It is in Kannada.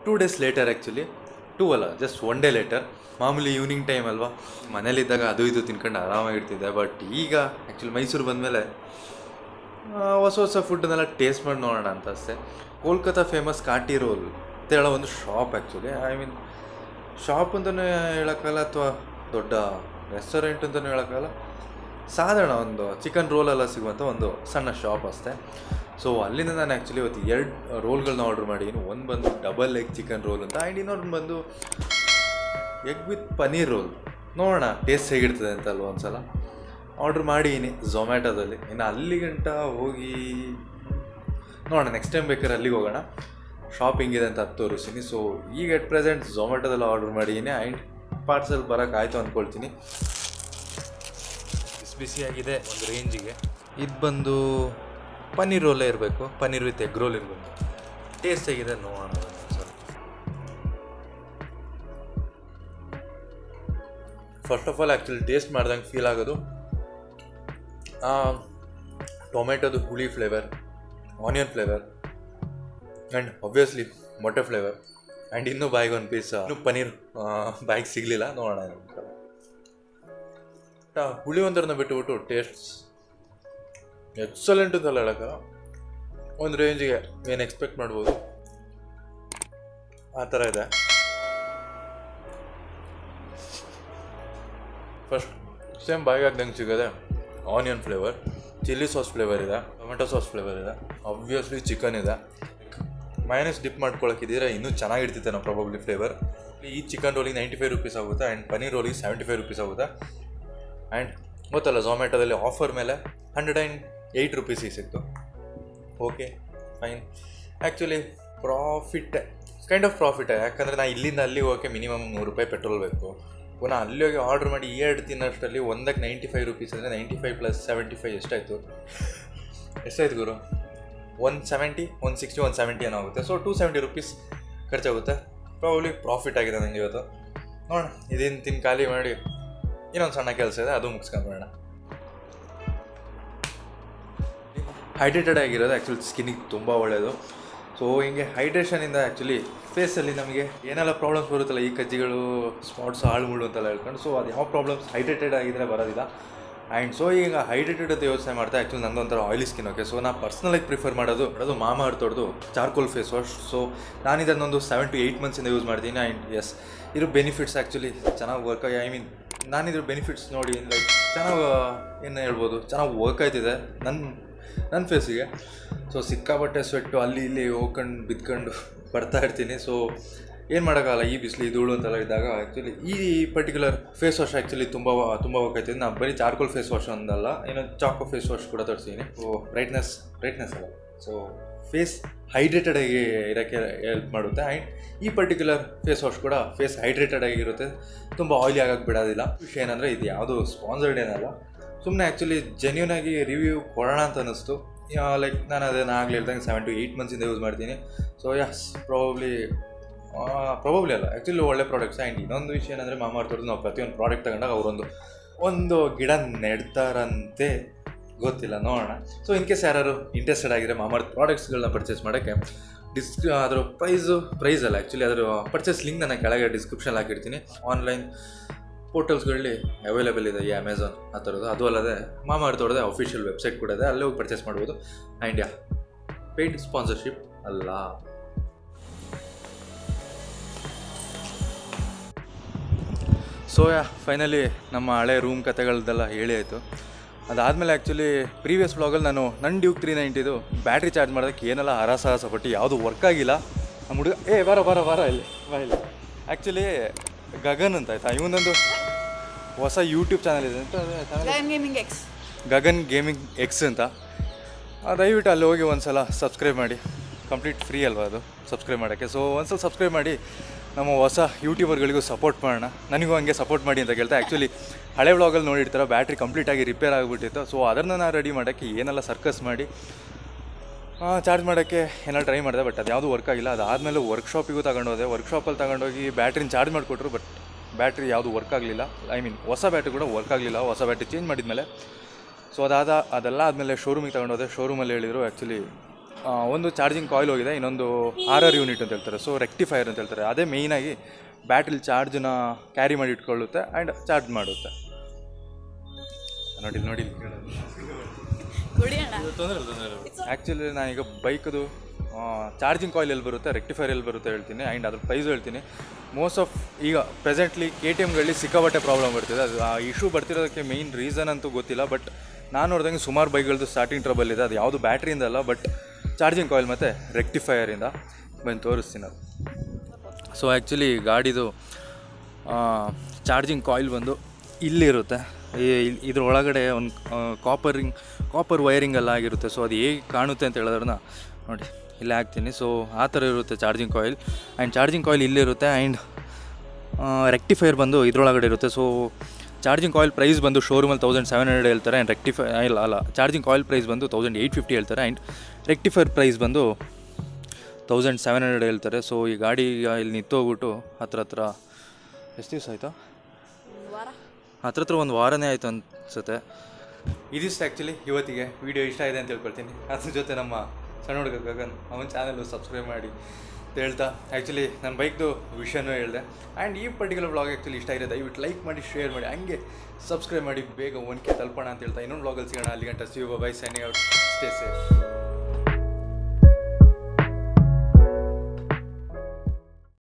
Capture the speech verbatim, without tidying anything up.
Two days later actually two ಅಲ್ಲ ಜಸ್ಟ್ ಒನ್ ಡೇ ಲೇಟರ್. ಮಾಮೂಲಿ ಈವ್ನಿಂಗ್ ಟೈಮ್ ಅಲ್ವಾ, ಮನೇಲಿದ್ದಾಗ ಅದು ಇದು ತಿನ್ಕೊಂಡು ಆರಾಮಾಗಿರ್ತಿದ್ದೆ. ಬಟ್ ಈಗ ಆ್ಯಕ್ಚುಲಿ ಮೈಸೂರು ಬಂದಮೇಲೆ ಹೊಸ ಹೊಸ ಫುಡ್ಡನ್ನೆಲ್ಲ ಟೇಸ್ಟ್ ಮಾಡಿ ನೋಡೋಣ ಅಂತ ಅಷ್ಟೇ. ಕೋಲ್ಕತ್ತಾ ಫೇಮಸ್ ಕಾಟಿ ರೋಲ್ ಅಂತ ಹೇಳೋ ಒಂದು shop actually, I mean shop ಅಂತಲೇ ಹೇಳೋಕ್ಕಲ್ಲ ಅಥವಾ ದೊಡ್ಡ ರೆಸ್ಟೋರೆಂಟ್ ಅಂತಲೂ ಹೇಳೋಕ್ಕಲ್ಲ, ಸಾಧಾರಣ ಒಂದು ಚಿಕನ್ ರೋಲೆಲ್ಲ ಸಿಗುವಂಥ ಒಂದು ಸಣ್ಣ ಶಾಪ್ ಅಷ್ಟೇ. ಸೊ ಅಲ್ಲಿಂದ ನಾನು ಆ್ಯಕ್ಚುಲಿ ಇವತ್ತು ಎರಡು ರೋಲ್ಗಳನ್ನ ಆರ್ಡ್ರ್ ಮಾಡಿದ್ದೀನಿ. ಒಂದು ಬಂದು ಡಬಲ್ ಎಗ್ ಚಿಕನ್ ರೋಲ್ ಅಂತ, ಆ್ಯಂಡ್ ಇನ್ನೊಂದು ಬಂದು ಎಗ್ ವಿತ್ ಪನ್ನೀರ್ ರೋಲ್. ನೋಡೋಣ ಟೇಸ್ಟ್ ಹೇಗಿರ್ತದೆ ಅಂತ ಅಲ್ವ ಒಂದು ಸಲ ಆರ್ಡ್ರ್ ಮಾಡಿದ್ದೀನಿ ಝೊಮ್ಯಾಟೋದಲ್ಲಿ. ಇನ್ನು ಅಲ್ಲಿ ಗಂಟ ಹೋಗಿ ನೋಡೋಣ, ನೆಕ್ಸ್ಟ್ ಟೈಮ್ ಬೇಕಾದ್ರೆ ಅಲ್ಲಿಗೆ ಹೋಗೋಣ. ಶಾಪಿಂಗ್ ಇದೆ ಅಂತ ಅದು ತೋರಿಸ್ತೀನಿ. ಸೊ ಈಗ ಎಟ್ ಪ್ರೆಸೆಂಟ್ ಝೊಮ್ಯಾಟೋದಲ್ಲಿ ಆರ್ಡ್ರ್ ಮಾಡಿದ್ದೀನಿ, ಆ್ಯಂಡ್ ಪಾರ್ಸಲ್ ಬರೋಕ್ಕಾಯ್ತು ಅಂದ್ಕೊಳ್ತೀನಿ. ಬಿಸಿ ಬಿಸಿಯಾಗಿದೆ ಒಂದು ರೇಂಜಿಗೆ. ಇದು ಬಂದು ಪನ್ನೀರ್ ರೋಲೇ ಇರಬೇಕು, ಪನ್ನೀರ್ ವಿತ್ ಎಗ್ ರೋಲ್ ಇರಬೇಕು. ಟೇಸ್ಟ್ ಹೇಗಿದೆ ನೋಡೋಣ sir. First of all actually taste ಮಾಡ್ದಂಗೆ ಫೀಲ್ ಆಗೋದು ಟೊಮೆಟೊದು ಹುಳಿ flavour, onion flavour, and obviously ಮೊಟ್ಟೆ ಫ್ಲೇವರ್. ಆ್ಯಂಡ್ ಇನ್ನೂ ಬಾಯಿಗೆ ಒಂದು ಪೀಸ್ ಇನ್ನೂ ಪನ್ನೀರ್ ಬಾಯಿಗೆ ಸಿಗಲಿಲ್ಲ, ನೋಡೋಣ. ಹುಳಿ ಒಂದರನ್ನ ಬಿಟ್ಟುಬಿಟ್ಟು ಟೇಸ್ಟ್ ಎಕ್ಸಲೆಂಟ್ ಅಂತಲ್ಲ ಹೇಳೋಕ್ಕ, ಒಂದು ರೇಂಜಿಗೆ ಏನು ಎಕ್ಸ್ಪೆಕ್ಟ್ ಮಾಡ್ಬೋದು ಆ ಥರ ಇದೆ. ಫಸ್ಟ್ ಸೇಮ್ ಬಾಯಿಗೆ ಆಗ್ದಂಗೆ ಸಿಗೋದೆ onion flavour, chilli sauce flavour ಇದೆ, ಟೊಮೆಟೊ ಸಾಸ್ ಫ್ಲೇವರ್ ಇದೆ, ಆಬ್ವಿಯಸ್ಲಿ ಚಿಕನ್ ಇದೆ. ಮೈನಸ್ ಡಿಪ್ ಮಾಡ್ಕೊಳಕ್ಕಿದ್ದೀರಾ ಇನ್ನೂ ಚೆನ್ನಾಗಿರ್ತಿತ್ತೆ ನಾವು ಪ್ರಾಬಬ್ಲಿ ಫ್ಲೇವರ್. ಈ ಚಿಕನ್ ರೋಲಿಗೆ ನೈಂಟಿ ಫೈವ್ ರುಪೀಸ್ ಆಗುತ್ತೆ, ಆ್ಯಂಡ್ ಪನ್ನೀರ್ ರೋಲಿಗೆ ಸೆವೆಂಟಿ ಫೈವ್ ರುಪೀಸ್ ಆಗುತ್ತೆ. ಆ್ಯಂಡ್ ಗೊತ್ತಲ್ಲ ಝೊಮ್ಯಾಟೋದಲ್ಲಿ ಆಫರ್ ಮೇಲೆ ಹಂಡ್ರೆಡ್ ಆ್ಯಂಡ್ ಏಯ್ಟ್ ರುಪೀಸಿಗೆ ಸಿಕ್ತು. ಓಕೆ ಫೈನ್, ಆ್ಯಕ್ಚುಲಿ ಪ್ರಾಫಿಟ್ಟೆ, ಕೈಂಡ್ ಆಫ್ ಪ್ರಾಫಿಟ್ಟೆ. ಯಾಕಂದರೆ ನಾನು ಇಲ್ಲಿಂದ ಅಲ್ಲಿ ಹೋಗೋಕ್ಕೆ ಮಿನಿಮಮ್ ನೂರು ರೂಪಾಯಿ ಪೆಟ್ರೋಲ್ ಬೇಕು. ಪುನಃ ಅಲ್ಲಿ ಹೋಗಿ ಆರ್ಡ್ರ್ ಮಾಡಿ ಎರಡು ತಿನ್ನೋಷ್ಟರಲ್ಲಿ ಒಂದಕ್ಕೆ ನೈಂಟಿ ಫೈವ್ ರುಪೀಸ್ ಅಂದರೆ ninety five plus seventy five ಎಷ್ಟಾಯಿತು ಎಷ್ಟಾಯ್ತು ಗುರು? One seventy one sixty one seventy ಏನೋ ಆಗುತ್ತೆ. ಸೊ ಟೂ ಸೆವೆಂಟಿ ರುಪೀಸ್ ಖರ್ಚಾಗುತ್ತೆ. ಪ್ರಾಬ್ಲಿ ಪ್ರಾಫಿಟ್ ಆಗಿದೆ ನನಗೆ ಇವತ್ತು. ನೋಡೋಣ, ಇದೇನು ತಿನ್ನು ಖಾಲಿ ಮಾಡಿ ಇನ್ನೊಂದು ಸಣ್ಣ ಕೆಲಸ ಇದೆ, ಅದು ಮುಗಿಸ್ಕೊಂಡ್ಬೇಡ. ಹೈಡ್ರೇಟೆಡ್ ಆಗಿರೋದು ಆ್ಯಕ್ಚುಲಿ ಸ್ಕಿನ್ನಿಗೆ ತುಂಬ ಒಳ್ಳೆಯದು. ಸೊ ಹಿಂಗೆ ಹೈಡ್ರೇಷನಿಂದ ಆ್ಯಕ್ಚುಲಿ ಫೇಸಲ್ಲಿ ನಮಗೆ ಏನೆಲ್ಲ ಪ್ರಾಬ್ಲಮ್ಸ್ ಬರುತ್ತಲ್ಲ, ಈ ಕಜ್ಜಿಗಳು, ಸ್ಪಾಟ್ಸ್, ಹಾಳು ಮುಳು ಅಂತೆಲ್ಲ ಹೇಳ್ಕೊಂಡು, ಸೊ ಅದು ಯಾವ ಪ್ರಾಬ್ಲಮ್ಸ್ ಹೈಡ್ರೇಟೆಡ್ ಆಗಿದ್ದರೆ ಬರೋದಿಲ್ಲ. ಆ್ಯಂಡ್ ಸೊ ಈಗ ಹೈಡ್ರೇಟೆಡ್ ಅಂತ ಯೋಚನೆ ಮಾಡ್ತಾ ಆ್ಯಕ್ಚುಲಿ ನಂದು ಒಂಥರ ಆಯಿಲಿ ಸ್ಕಿನ್. ಓಕೆ, ಸೊ ನಾನು ಪರ್ಸ್ನಲಾಗಿ ಪ್ರಿಫರ್ ಮಾಡೋದು ಅದು ಮಾಮಾ ಅರ್ಥವ್ರದ್ದು ಚಾರ್ಕೋಲ್ ಫೇಸ್ ವಾಶ್. ಸೊ ನಾನು ಇದನ್ನೊಂದು ಸೆವೆನ್ ಟು ಏಯ್ಟ್ ಮಂತ್ಸಿಂದ ಯೂಸ್ ಮಾಡ್ತೀನಿ. ಆ್ಯಂಡ್ ಎಸ್, ಇದ್ರ ಬೆನಿಫಿಟ್ಸ್ ಆ್ಯಕ್ಚುಲಿ ಚೆನ್ನಾಗಿ ವರ್ಕ್ ಆಗಿ, ಐ ಮೀನ್ ನಾನಿದ್ರ ಬೆನಿಫಿಟ್ಸ್ ನೋಡಿ ಲೈಕ್ ಚೆನ್ನಾಗಿ ಏನು ಹೇಳ್ಬೋದು, ಚೆನ್ನಾಗಿ ವರ್ಕ್ ಆಯ್ತಿದೆ ನನ್ನ ನನ್ನ ಫೇಸಿಗೆ. ಸೊ ಸಿಕ್ಕಾಬಟ್ಟೆ ಸ್ವೆಟ್ಟು ಅಲ್ಲಿ ಇಲ್ಲಿ ಹೋಗ್ಕೊಂಡು ಬಿದ್ಕೊಂಡು ಬರ್ತಾ ಇರ್ತೀನಿ. ಸೊ ಏನು ಮಾಡೋಕ್ಕಾಗಲ್ಲ, ಈ ಬಿಸಿಲು ಧೂಳು ಅಂತೆಲ್ಲ ಇದ್ದಾಗ ಆ್ಯಕ್ಚುಲಿ ಈ ಪರ್ಟಿಕ್ಯುಲರ್ ಫೇಸ್ ವಾಶ್ ಆ್ಯಕ್ಚುಲಿ ತುಂಬ ತುಂಬ ವರ್ಕ್ ಆಯ್ತಿದೆ. ನಾನು ಬರೀ ಚಾರ್ಕೋಲ್ ಫೇಸ್ ವಾಶ್ ಒಂದಲ್ಲ, ಇನ್ನೊಂದು ಚಾಕೋ ಫೇಸ್ ವಾಶ್ ಕೂಡ ತರಿಸಿದ್ದೀನಿ. ಸೊ ಬ್ರೈಟ್ನೆಸ್ ಬ್ರೈಟ್ನೆಸ್ ಅಲ್ಲ, ಸೊ ಫೇಸ್ ಹೈಡ್ರೇಟೆಡ್ ಆಗಿ ಇರೋಕ್ಕೆ ಹೆಲ್ಪ್ ಮಾಡುತ್ತೆ. ಆ್ಯಂಡ್ ಈ ಪರ್ಟಿಕ್ಯುಲರ್ ಫೇಸ್ ವಾಶ್ ಕೂಡ ಫೇಸ್ ಹೈಡ್ರೇಟೆಡ್ ಆಗಿರುತ್ತೆ, ತುಂಬ ಆಯಿಲಿ ಆಗೋಕ್ಕೆ ಬಿಡೋದಿಲ್ಲ. ವಿಷಯ ಏನಂದರೆ ಇದು ಯಾವುದು ಸ್ಪಾನ್ಸರ್ಡ್ ಏನಲ್ಲ, ಸುಮ್ಮನೆ ಆ್ಯಕ್ಚುಲಿ ಜೆನ್ಯೂನ್ ಆಗಿ ರಿವ್ಯೂ ಕೊಡೋಣ ಅಂತ ಅನ್ನಿಸ್ತು. ಲೈಕ್ ನಾನು ಅದನ್ನು ಆಗಲಿ ಹೇಳ್ದಂಗೆ ಸೆವೆನ್ ಟು ಏಯ್ಟ್ ಮಂತ್ಸಿಂದ ಯೂಸ್ ಮಾಡ್ತೀನಿ. ಸೊ ಯಸ್, ಪ್ರಾಬಬ್ಲಿ ಪ್ರಾಬಬ್ಲಿ ಅಲ್ಲ ಆ್ಯಕ್ಚುಲಿ ಒಳ್ಳೆ ಪ್ರಾಡಕ್ಟ್ಸ್. ಆ್ಯಂಡ್ ಇನ್ನೊಂದು ವಿಷಯ ಏನಂದರೆ ಮಾಮಾ ಅರ್ಥವ್ರದ್ದು ನಾವು ಪ್ರತಿಯೊಂದು ಪ್ರಾಡಕ್ಟ್ ತಗೊಂಡಾಗ ಅವರೊಂದು ಒಂದು ಗಿಡ ನೆಡ್ತಾರಂತೆ, ಗೊತ್ತಿಲ್ಲ, ನೋಡೋಣ. ಸೊ ಇನ್ ಕೇಸ್ ಯಾರು ಇಂಟ್ರೆಸ್ಟೆಡ್ ಆಗಿದ್ರೆ ಮಾಮಾ ಅರ್ತ್ ಪ್ರಾಡಕ್ಟ್ಸ್ಗಳನ್ನ ಪರ್ಚೇಸ್ ಮಾಡೋಕ್ಕೆ ಡಿಸ್ ಅದರ ಪ್ರೈಸು ಪ್ರೈಸ್ ಅಲ್ಲ ಆ್ಯಕ್ಚುಲಿ ಅದರ ಪರ್ಚೇಸ್ ಲಿಂಕ್ ನಾನು ಕೆಳಗೆ ಡಿಸ್ಕ್ರಿಪ್ಷನ್ ಹಾಕಿರ್ತೀನಿ. ಆನ್ಲೈನ್ ಪೋರ್ಟಲ್ಸ್ಗಳಲ್ಲಿ ಅವೈಲೇಬಲ್ ಇದೆ, ಈ ಅಮೆಝಾನ್ ಆ ಥರದ್ದು. ಅದು ಅಲ್ಲದೆ ಮಾಮಾ ಅರ್ಥವ್ರದ್ದೇ ಅಫಿಷಿಯಲ್ ವೆಬ್ಸೈಟ್ ಕೂಡ ಇದೆ, ಅಲ್ಲೇ ಹೋಗಿ ಪರ್ಚೇಸ್ ಮಾಡ್ಬೋದು. ಆ್ಯಂಡ್ ಯಾ, ಪೇಯ್ಡ್ ಸ್ಪಾನ್ಸರ್ಶಿಪ್ ಅಲ್ಲ. ಸೊ ಯಾ, ಫೈನಲಿ ನಮ್ಮ ಹಳೆ ರೂಮ್ ಕತೆಗಳದ್ದೆಲ್ಲ ಹೇಳಿ ಆಯಿತು. ಅದಾದಮೇಲೆ ಆ್ಯಕ್ಚುಲಿ ಪ್ರೀವಿಯಸ್ ವ್ಲಾಗಲ್ಲಿ ನಾನು ನನ್ನ ಡ್ಯೂಕ್ ತ್ರೀ ನೈಂಟಿದು ಬ್ಯಾಟ್ರಿ ಚಾರ್ಜ್ ಮಾಡೋದಕ್ಕೆ ಏನೆಲ್ಲ ಹರಸಾಹಸ ಪಟ್ಟು ಯಾವುದು ವರ್ಕ್ ಆಗಿಲ್ಲ. ನಮ್ಮ ಹುಡುಗ ಏ ಬರ ಬರ ಬರ ಇಲ್ಲಿ ಬಾ ಇಲ್ಲಿ. ಆ್ಯಕ್ಚುಲಿ ಗಗನ್ ಅಂತ ಆಯ್ತಾ, ಇವನೊಂದು ಹೊಸ ಯೂಟ್ಯೂಬ್ ಚಾನಲ್ ಇದೆ ಅಂತ, gaming X Gagan gaming X ಅಂತ. ದಯವಿಟ್ಟು ಅಲ್ಲಿ ಹೋಗಿ ಒಂದು ಸಲ ಸಬ್ಸ್ಕ್ರೈಬ್ ಮಾಡಿ, ಕಂಪ್ಲೀಟ್ ಫ್ರೀ ಅಲ್ವಾ ಅದು ಸಬ್ಸ್ಕ್ರೈಬ್ ಮಾಡೋಕ್ಕೆ. ಸೊ ಒಂದು ಸಲ ಸಬ್ಸ್ಕ್ರೈಬ್ ಮಾಡಿ ನಮ್ಮ ಹೊಸ ಯೂಟ್ಯೂಬರ್ಗಳಿಗೂ ಸಪೋರ್ಟ್ ಮಾಡೋಣ, ನನಗೂ ಹಂಗೆ ಸಪೋರ್ಟ್ ಮಾಡಿ ಅಂತ ಕೇಳ್ತಾ. ಆ್ಯಕ್ಚುಲಿ ಹಳೆ ವ್ಲಾಗಲ್ಲಿ ನೋಡಿರ್ತಾರೆ ಬ್ಯಾಟ್ರಿ ಕಂಪ್ಲೀಟಾಗಿ ರಿಪೇರ್ ಆಗಿಬಿಟ್ಟಿತ್ತು. ಸೊ ಅದನ್ನು ನಾನು ರೆಡಿ ಮಾಡೋಕ್ಕೆ ಏನೆಲ್ಲ ಸರ್ಕಸ್ ಮಾಡಿ ಚಾರ್ಜ್ ಮಾಡೋಕ್ಕೆ ಏನೋ ಟ್ರೈ ಮಾಡಿದೆ, ಬಟ್ ಅದು ಯಾವುದೂ ವರ್ಕ್ ಆಗಿಲ್ಲ. ಅದಾದಮೇಲೆ ವರ್ಕ್ಶಾಪಿಗೂ ತಗೊಂಡೋದೆ, ವರ್ಕ್ಶಾಪಲ್ಲಿ ತಗೊಂಡೋಗಿ ಬ್ಯಾಟ್ರಿನ ಚಾರ್ಜ್ ಮಾಡಿಕೊಟ್ರು, ಬಟ್ ಬ್ಯಾಟ್ರಿ ಯಾವುದು ವರ್ಕ್ ಆಗಲಿಲ್ಲ. ಐ ಮೀನ್ ಹೊಸ ಬ್ಯಾಟ್ರಿ ಕೂಡ ವರ್ಕ್ ಆಗಲಿಲ್ಲ, ಹೊಸ ಬ್ಯಾಟ್ರಿ ಚೇಂಜ್ ಮಾಡಿದ್ಮೇಲೆ. ಸೊ ಅದಾದ ಅದೆಲ್ಲ ಆದಮೇಲೆ ಶೋರೂಮಿಗೆ ತಗೊಂಡೋದೆ. ಶೋರೂಮಲ್ಲಿ ಹೇಳಿದರು ಆ್ಯಕ್ಚುಲಿ ಒಂದು ಚಾರ್ಜಿಂಗ್ ಕಾಯಿಲ್ ಹೋಗಿದೆ, ಇನ್ನೊಂದು ಆರ್ ಆರ್ ಯೂನಿಟ್ ಅಂತ ಹೇಳ್ತಾರೆ, ಸೊ ರೆಕ್ಟಿಫೈಯರ್ ಅಂತ ಹೇಳ್ತಾರೆ. ಅದೇ ಮೇಯ್ನಾಗಿ ಬ್ಯಾಟ್ರಿ ಚಾರ್ಜನ್ನ ಕ್ಯಾರಿ ಮಾಡಿ ಇಟ್ಕೊಳ್ಳುತ್ತೆ ಆ್ಯಂಡ್ ಚಾರ್ಜ್ ಮಾಡುತ್ತೆ. ನೋಡಿ ನೋಡಿ ತೊಂದರೆ ತೊಂದರೆ ಆ್ಯಕ್ಚುಲಿ ನಾನೀಗ ಬೈಕದು ಚಾರ್ಜಿಂಗ್ ಕಾಯಿಲ್ ಎಲ್ಲಿ ಬರುತ್ತೆ, ರೆಕ್ಟಿಫೈರ್ ಎಲ್ಲಿ ಬರುತ್ತೆ ಹೇಳ್ತೀನಿ ಆ್ಯಂಡ್ ಅದ್ರ ಪ್ರೈಸು ಹೇಳ್ತೀನಿ. ಮೋಸ್ಟ್ ಆಫ್ ಈಗ ಪ್ರೆಸೆಂಟ್ಲಿ ಕೆ ಟಿ ಎಮ್ಗಳಲ್ಲಿ ಸಿಕ್ಕಾಪಟ್ಟೆ ಪ್ರಾಬ್ಲಮ್ ಬರ್ತಿದೆ. ಅದು ಆ ಇಶ್ಯೂ ಬರ್ತಿರೋದಕ್ಕೆ ಮೇಯ್ನ್ ರೀಸನ್ ಅಂತೂ ಗೊತ್ತಿಲ್ಲ, ಬಟ್ ನಾನು ನೋಡಿದಂಗೆ ಸುಮಾರು ಬೈಕ್ಗಳದ್ದು ಸ್ಟಾರ್ಟಿಂಗ್ ಟ್ರಬಲ್ ಇದೆ. ಅದು ಯಾವುದು ಬ್ಯಾಟ್ರಿಯಿಂದ ಅಲ್ಲ, ಬಟ್ ಚಾರ್ಜಿಂಗ್ ಕಾಯಿಲ್ ಮತ್ತು ರೆಕ್ಟಿಫೈಯರಿಂದ ಬಂದು ತೋರಿಸ್ತೀನಿ ಅದು. ಸೊ ಆ್ಯಕ್ಚುಲಿ ಗಾಡಿದು ಚಾರ್ಜಿಂಗ್ ಕಾಯಿಲ್ ಬಂದು ಇಲ್ಲಿರುತ್ತೆ, ಈ ಇದ್ರ ಒಳಗಡೆ ಒಂದು ಕಾಪರಿಂಗ್ ಕಾಪರ್ ವೈರಿಂಗ್ ಎಲ್ಲ ಆಗಿರುತ್ತೆ. ಸೊ ಅದು ಹೇಗೆ ಕಾಣುತ್ತೆ ಅಂತ ಹೇಳೋದ್ರನ್ನ ನೋಡಿ ಇಲ್ಲೇ ಹಾಕ್ತೀನಿ. ಸೊ ಆ ಥರ ಇರುತ್ತೆ charging coil and charging coil ಇಲ್ಲಿರುತ್ತೆ ಆ್ಯಂಡ್ ರೆಕ್ಟಿಫೈಯರ್ ಬಂದು ಇದ್ರೊಳಗಡೆ ಇರುತ್ತೆ. ಸೊ ಚಾರ್ಜಿಂಗ್ ಕಾಯಿಲ್ ಪ್ರೈಸ್ ಬಂದು ಶೋರೂಮಲ್ಲಿ ತೌಸಂಡ್ ಸೆವೆನ್ ಹಂಡ್ರೆಡ್ ಹೇಳ್ತಾರೆ ಆ್ಯಂಡ್ ರೆಕ್ಟಿಫೈ ಇಲ್ಲ ಅಲ್ಲ ಚಾರ್ಜಿಂಗ್ ಕಾಯಿಲ್ ಪ್ರೈಸ್ ಬಂದು ತೌಸಂಡ್ ಏಯ್ಟ್ ಫಿಫ್ಟಿ ಹೇಳ್ತಾರೆ ಆ್ಯಂಡ್ ರೆಕ್ಟಿಫೈರ್ ಪ್ರೈಸ್ ಬಂದು ತೌಸಂಡ್ ಸೆವೆನ್ ಹಂಡ್ರೆಡ್ ಹೇಳ್ತಾರೆ. ಸೊ ಈ ಗಾಡಿ ಇಲ್ಲಿ ನಿಂತೋಗ್ಬಿಟ್ಟು ಹತ್ರ ಹತ್ರ ಎಷ್ಟು ದಿವಸ ಆಯಿತಾ, ಹತ್ರ ಹತ್ರ ಒಂದು ವಾರನೇ ಆಯಿತು ಅನಿಸುತ್ತೆ. ಇದಿಷ್ಟು ಆ್ಯಕ್ಚುಲಿ ಇವತ್ತಿಗೆ ವೀಡಿಯೋ ಇಷ್ಟ ಇದೆ ಅಂತ ಹೇಳ್ಕೊಳ್ತೀನಿ. ಅದ್ರ ಜೊತೆ ನಮ್ಮ ಸಣ್ಣ ಹುಡುಗ ಗಗನ್ ಅವನ ಚಾನಲ್ಲು ಸಬ್ಸ್ಕ್ರೈಬ್ ಮಾಡಿ ಅಂತ ಹೇಳ್ತಾ ಆ್ಯಕ್ಚುಲಿ ನನ್ನ ಬೈಕ್ದು ವಿಷಯನೂ ಹೇಳಿದೆ. ಆ್ಯಂಡ್ ಈ ಪರ್ಟಿಕ್ಯುಲರ್ ವ್ಲಾಗ್ ಆ್ಯಕ್ಚುಲಿ ಇಷ್ಟ ಇದೆ, ದಯವಿಟ್ಟು ಲೈಕ್ ಮಾಡಿ, ಶೇರ್ ಮಾಡಿ, ಹಂಗೆ ಸಬ್ಸ್ಕ್ರೈಬ್ ಮಾಡಿ ಬೇಗ ಒನ್ ಕೆ ತಲುಪೋಣ ಅಂತ ಹೇಳ್ತಾ ಇನ್ನೊಂದು ವ್ಲಾಗಲ್ಲಿ ಸಿಗೋಣ. ಅಲ್ಲಿ ಗಂಟೆ see you bye, signing out, stay safe.